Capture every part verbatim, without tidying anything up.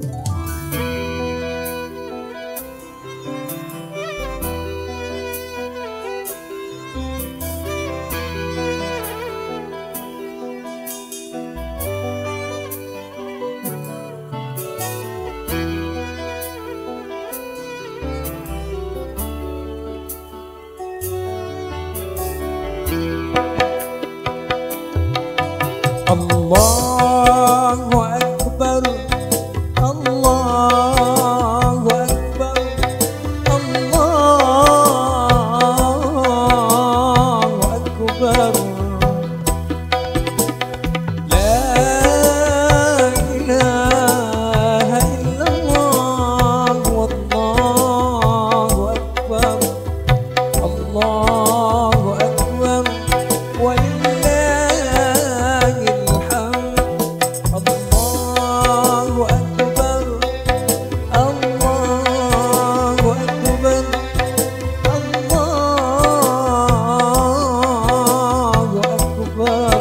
الله أكبر الله أكبر الله أكبر لا إله إلا الله والله أكبر الله أكبر ولله الله أكبر الله أكبر الله أكبر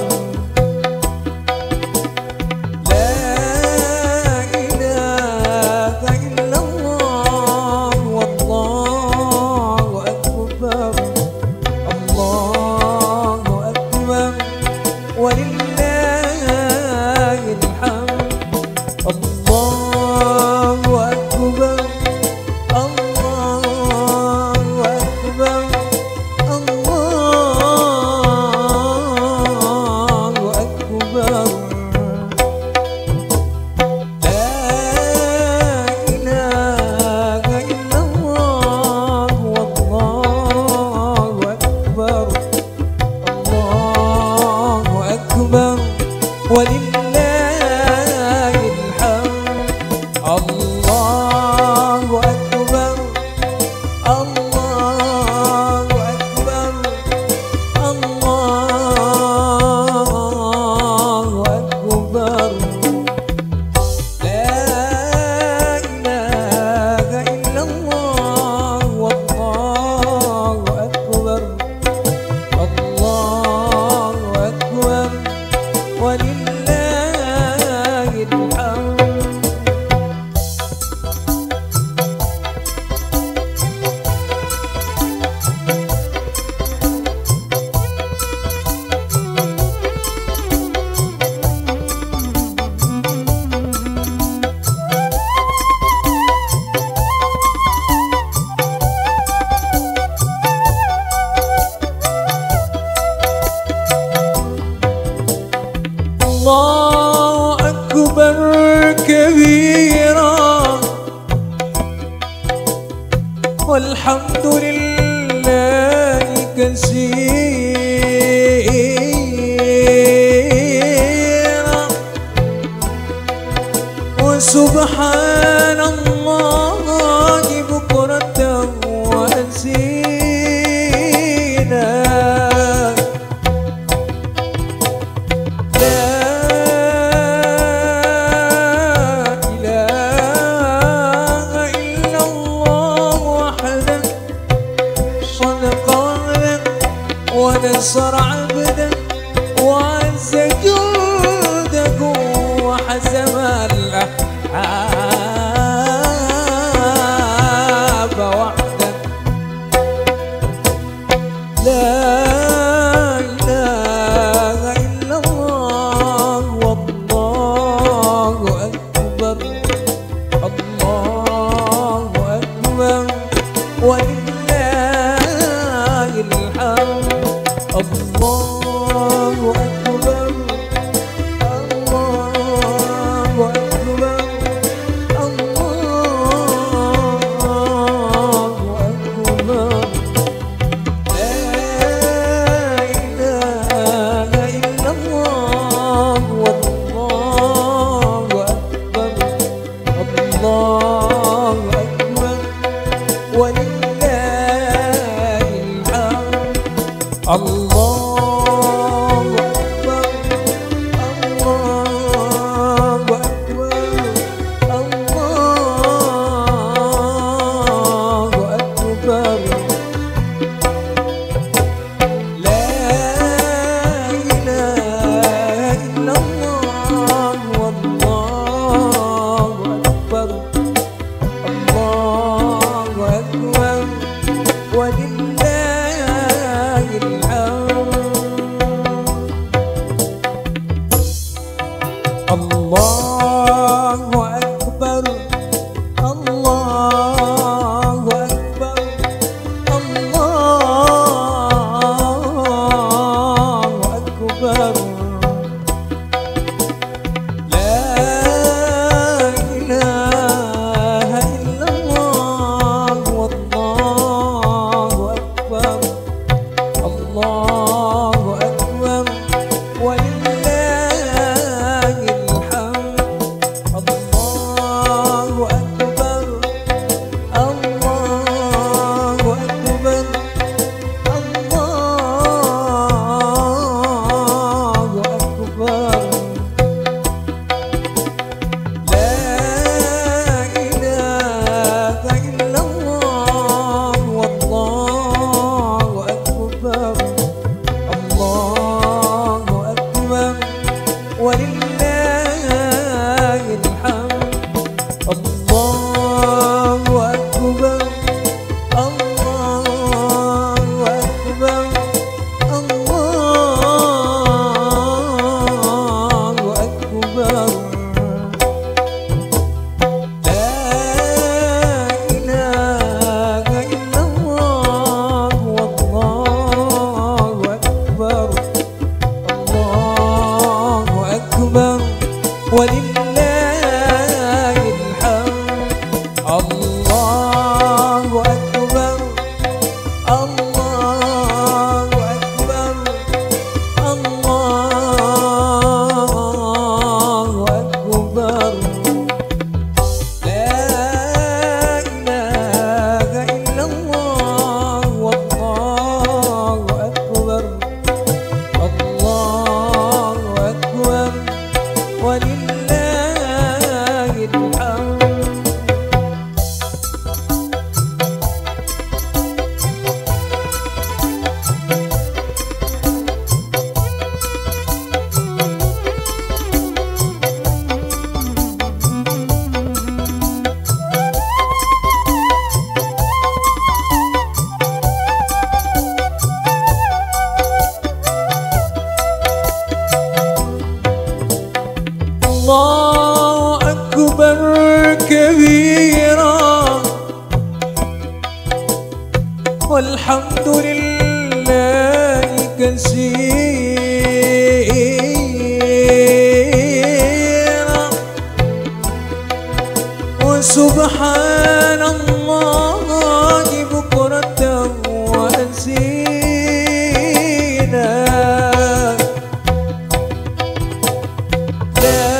لا إله إلا الله والله أكبر الله أكبر ولله الحمد الله أكبر الله أكبر الله أكبر لا إله إلا الله والله أكبر الله أكبر ولله الحمد الله أكبر الله أكبر الله أكبر لا إله إلا الله والله أكبر الله أكبر ولله الحمد الله أكبر كبيرا والحمد لله كثيرا وسبحان الله بكرة وأسيلا ونصر عبده وعز جوده وحزم الأحزاب وحده لا إله إلا الله والله أكبر الله أكبر ولله الحمد الله أكبر الله أكبر الله أكبر لا إله إلا الله والله أكبر حبا كبيرا والحمد لله كثيرا وسبحان الله بكرة وأسيلا لا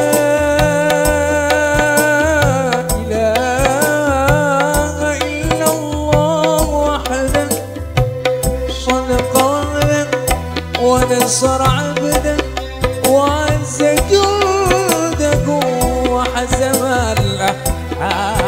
إله إلا الله وحده صدق وعده ونصر عبده وعز جوده وحزم الأحزاب